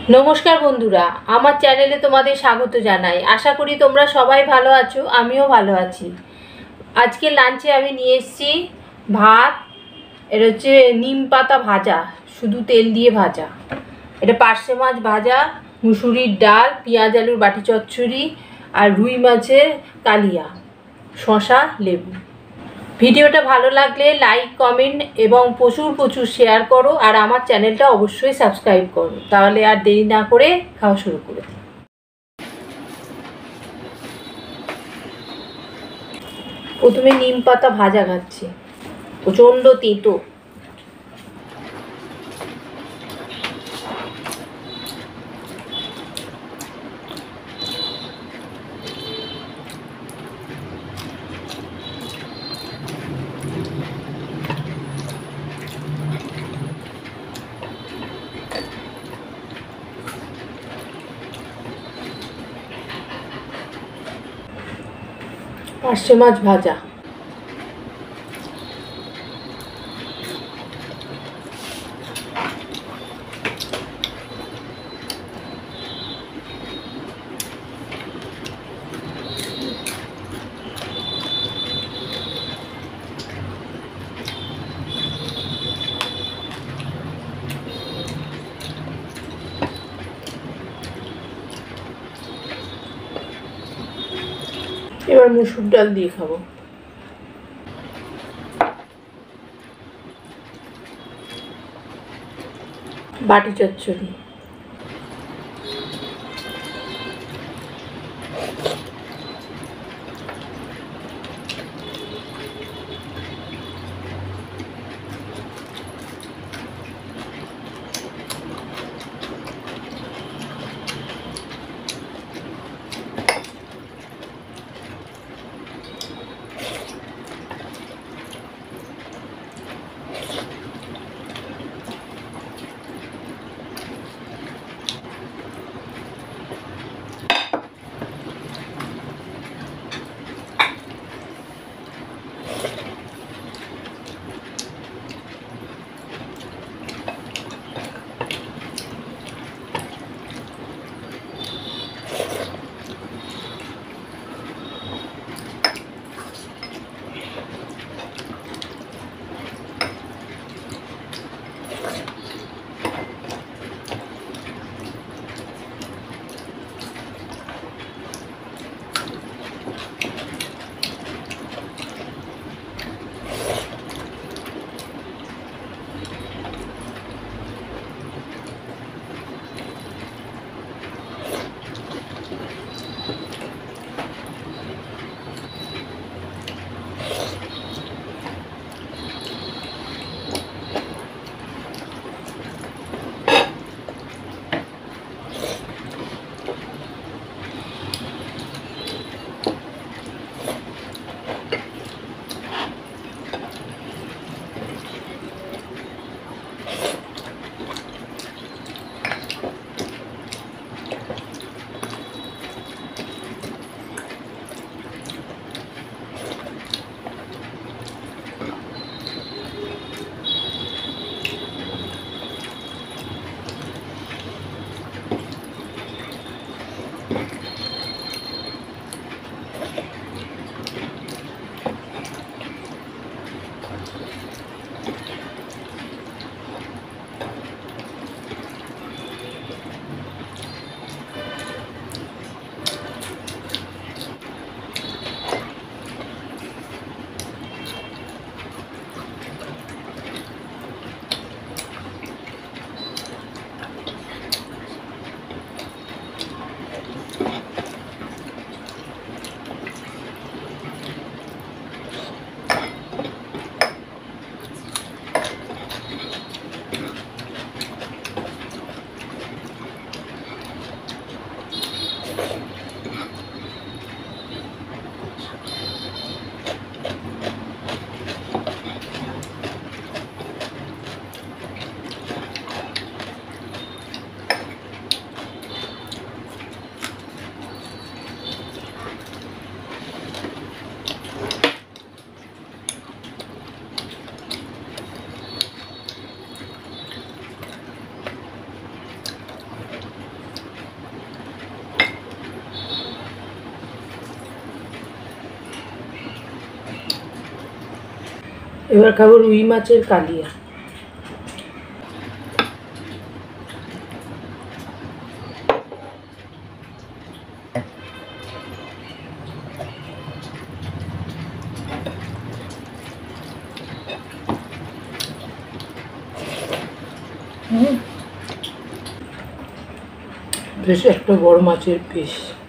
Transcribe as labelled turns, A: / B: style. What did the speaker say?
A: নমস্কার বন্ধুরা, আমার চ্যানেলে তোমাদের স্বাগত জানাই। আশা করি তোমরা সবাই ভালো আছো, আমিও ভালো আছি। আজকে লাঞ্চে আমি নিয়ে এসেছি ভাত, এটা হচ্ছে নিম পাতা ভাজা, শুধু তেল দিয়ে ভাজা। এটা পার্শে মাছ ভাজা, মুসুরির ডাল, পেঁয়াজ আলুর বাটি চচ্চড়ি আর রুই মাছের কালিয়া, শসা, লেবু। ভিডিওটা ভালো লাগলে লাইক, কমেন্ট এবং প্রচুর শেয়ার করো, আর আমার চ্যানেলটা অবশ্যই সাবস্ক্রাইব করো। তাহলে আর দেরি না করে খাওয়া শুরু করো। প্রথমে নিম পাতা ভাজা খাচ্ছি, প্রচণ্ড তেঁতো। পার্শে মাছ ভাজা, এবার মুসুর ডাল দিয়ে খাবো। বাটি চচ্চড়ি, এবার খাবো রুই মাছের কালিয়া। বেশ একটা বড় মাছের পিস।